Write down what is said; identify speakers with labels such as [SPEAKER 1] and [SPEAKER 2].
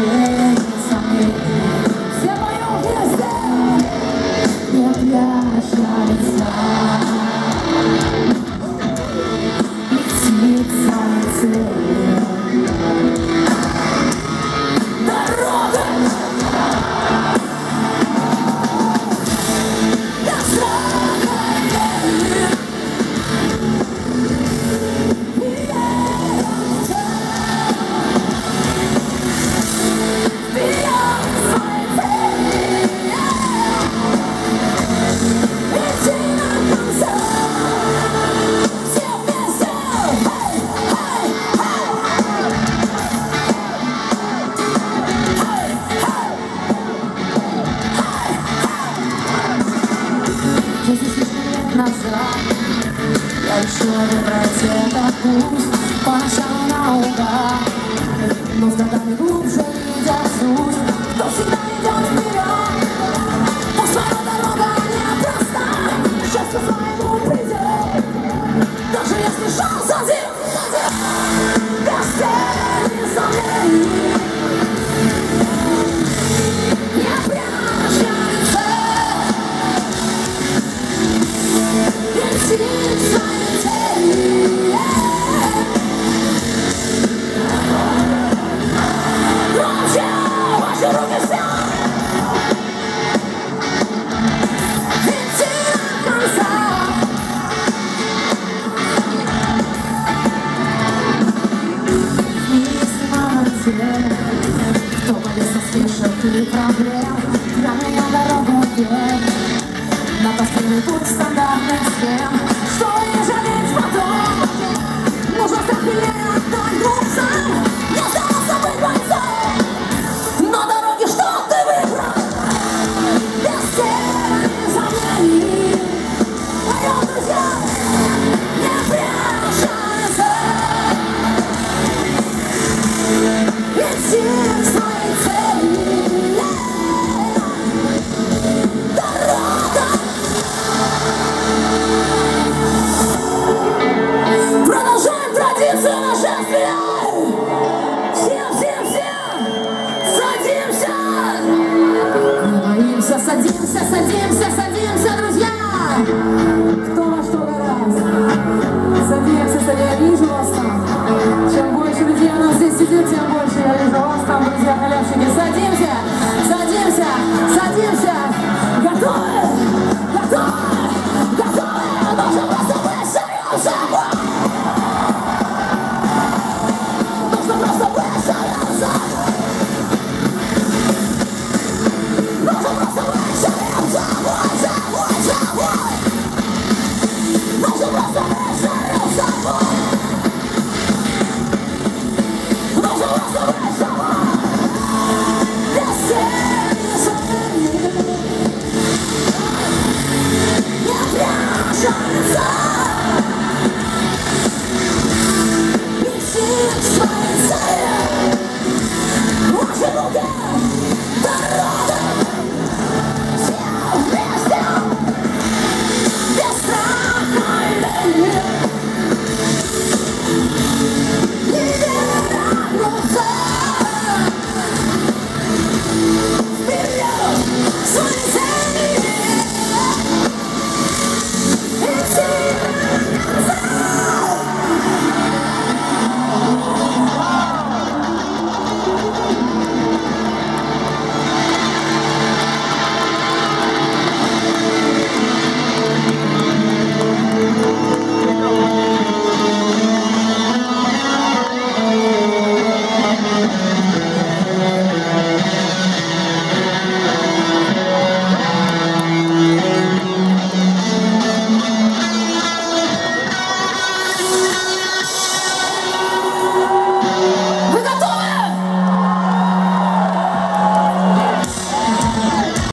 [SPEAKER 1] Я решила выбрать этот путь, поначалу наугад, но с годами глубже видя суть, кто всегда идет вперед. Пусть твоя дорога непроста, счастье своему придет, даже если шанс один, без тени сомнений. Не прощается, летит своей целью. Громче ваши руки все, идти до конца. Кто повеса слышит и проблем, для меня дорога вверх, на последний путь стандартных схем. Что не жалеть потом, нужно стать